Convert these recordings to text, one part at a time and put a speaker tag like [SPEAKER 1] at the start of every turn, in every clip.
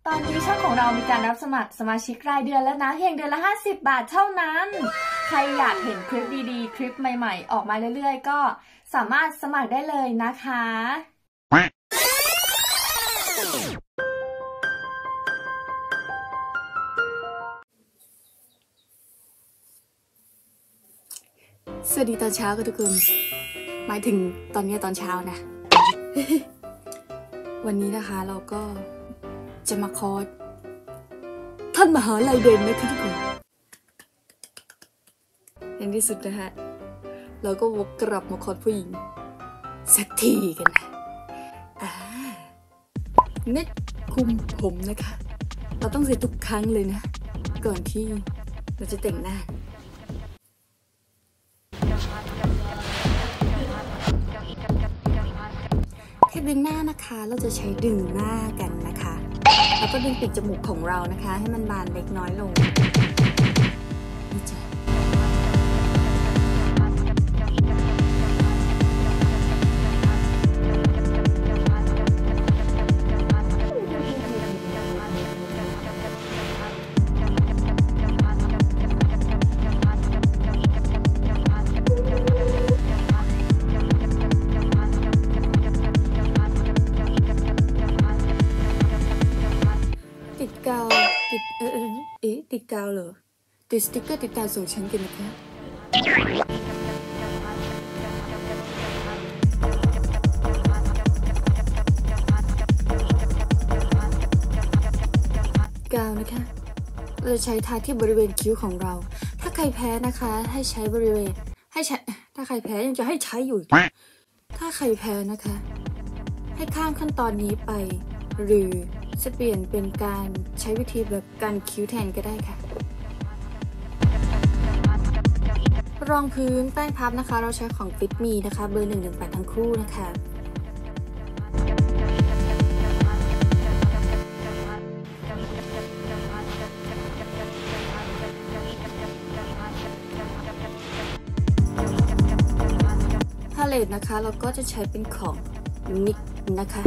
[SPEAKER 1] ตอนนี้ช่องของเรามีการรับสมัครสมาชิกรายเดือนแล้วนะเพียงเดือนละ50 บาทเท่านั้นใครอยากเห็นคลิปดีๆคลิปใหม่ๆออกมาเรื่อยๆก็สามารถสมัครได้เลยนะคะ
[SPEAKER 2] สวัสดีตอนเช้าค่ะทุกคนหมายถึงตอนนี้ตอนเช้านะ วันนี้นะคะเราก็จะมาคอร์สท่านมหาลัยเด่นนะคะทุกคนในที่สุดนะฮะเราก็วกกลับมาคอร์สผู้หญิงสักทีกันนะเน็ตคุมผมนะคะเราต้องเสร็จทุกครั้งเลยนะก่อนที่เราจะแต่งหน้าเทปดึงหน้านะคะเราจะใช้ดึงหน้ากันนะคะแล้วก็ดึงปีกจมูกของเรานะคะให้มันบานเล็กน้อยลงนี่จ้ะติดกาวติดติดกาวเหรอติดสติ๊กเกอร์ติดกาวส่งฉันกันนะคะกาวนะคะเราจะใช้ทาที่บริเวณคิ้วของเราถ้าใครแพ้นะคะให้ใช้บริเวณถ้าใครแพ้ยังจะให้ใช้อยู่ถ้าใครแพ้นะคะให้ข้ามขั้นตอนนี้ไปหรือจะเปลี่ยนเป็นการใช้วิธีแบบการคิ้วแทนก็ได้ค่ะรองพื้นแป้งพับนะคะเราใช้ของ Fit Me นะคะเบอร์118ทั้งคู่นะคะพาเลตนะคะเราก็จะใช้เป็นของ NYX นะคะ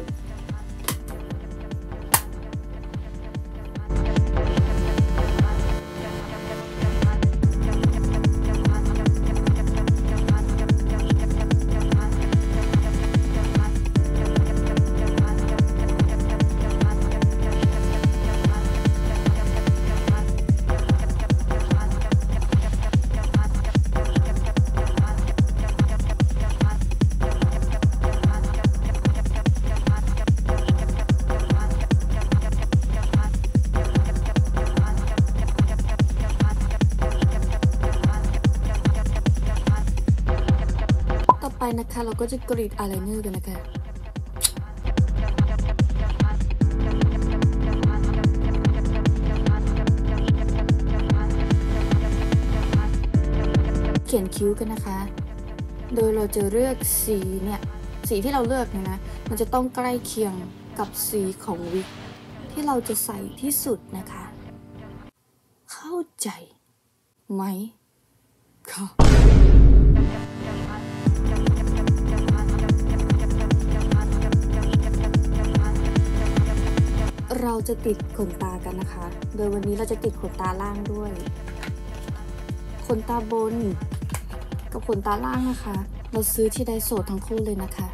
[SPEAKER 2] ไปนะคะเราก็จะกรีดอายไลเนอร์กันนะคะเขียนคิ้วกันนะคะโดยเราจะเลือกสีเนี่ยสีที่เราเลือกเนี่ยนะมันจะต้องใกล้เคียงกับสีของวิกที่เราจะใส่ที่สุดนะคะเข้าใจไหมค่ะเราจะติดขนตากันนะคะโดยวันนี้เราจะติดขนตาล่างด้วยขนตาบนกับขนตาล่างนะคะเราซื้อที่ไดโซทั้งคู่เลยนะคะ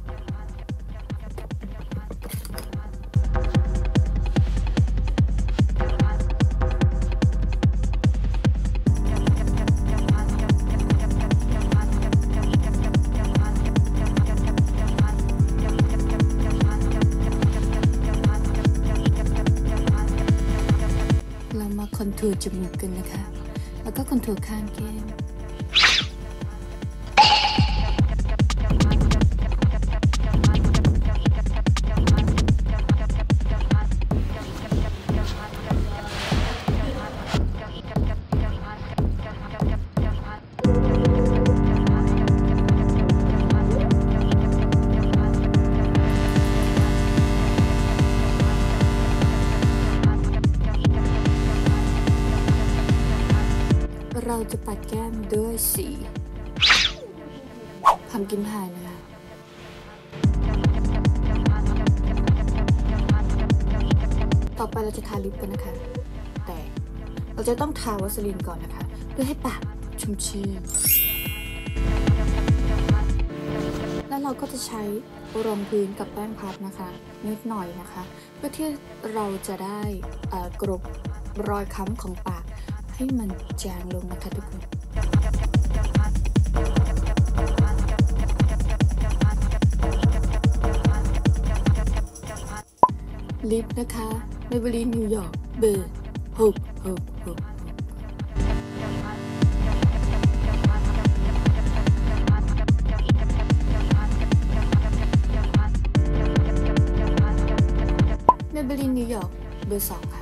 [SPEAKER 2] คอนทัวร์จมูกกันนะคะแล้วก็คอนทัวร์ข้างแก้มเราจะปัดแก้มด้วยสีพัมกินพายนะคะ พต่อไปเราจะทาลิปกันนะคะ แต่เราจะต้องทาวาสลีนก่อนนะคะเพื่อให้ปากชุ่มชื่นแล้วเราก็จะใช้รองพื้นกับแป้งพับนะคะนิดหน่อยนะคะเพื่อที่เราจะได้กรบรอยค้ำของปากให้มันจางลงนะคะทุกคนลิปนะคะ Maybelline New York เบอร์6Maybelline New York เบอร์ 2 ค่ะ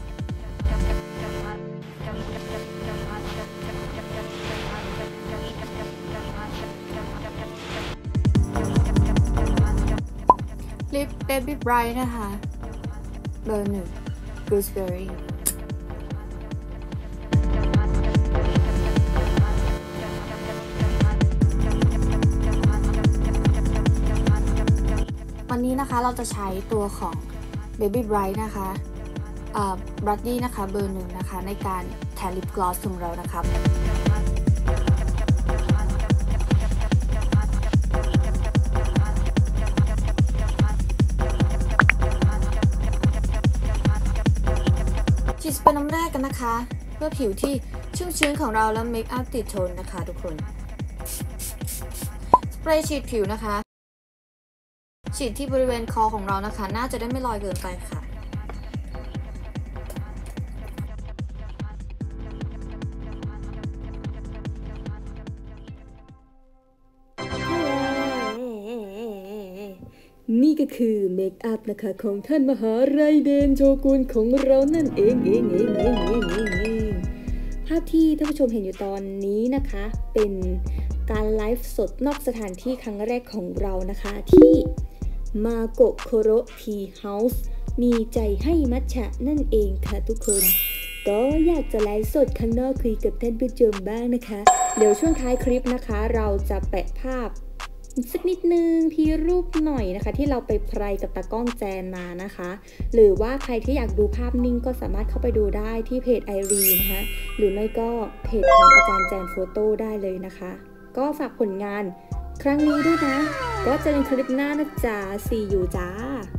[SPEAKER 2] ลิป Baby Bright นะคะเบอร์ 1 Gooseberry วันนี้นะคะเราจะใช้ตัวของ Baby Bright นะคะบรัดดี้นะคะเบอร์ 1นะคะในการแทนลิปกลอสของเรานะครับฉีดสเปรย์น้ำแรกกันนะคะเพื่อผิวที่ชุ่มชื้นของเราแล้วเมคอัพติดทนนะคะทุกคนสเปรย์ฉีดผิวนะคะฉีดที่บริเวณคอของเรานะคะน่าจะได้ไม่ลอยเกินไปค่ะ
[SPEAKER 3] นี่ก็คือเมคอัพนะคะของท่านมหาลัยเดนโจกุลของเรานั่นเองภาพที่ท่านผู้ชมเห็นอยู่ตอนนี้นะคะเป็นการไลฟ์สดนอกสถานที่ครั้งแรกของเรานะคะที่มาโกะโคโรทีเฮาส์มีใจให้มัทฉะนั่นเองค่ะทุกคนก็อยากจะไลฟ์สดข้างนอกคุยกับท่านผู้ชมบ้างนะคะเดี๋ยวช่วงท้ายคลิปนะคะเราจะแปะภาพสักนิดนึงพีรูปหน่อยนะคะที่เราไปไพรกับตากล้องแจนมานะคะหรือว่าใครที่อยากดูภาพนิ่งก็สามารถเข้าไปดูได้ที่เพจไอรีนะคะหรือไม่ก็เพจของอาจารย์แจนโฟโต้ได้เลยนะคะก็ฝากผลงานครั้งนี้ด้วยนะก็เจอกันคลิปหน้านะจ๊ะ see you จ้า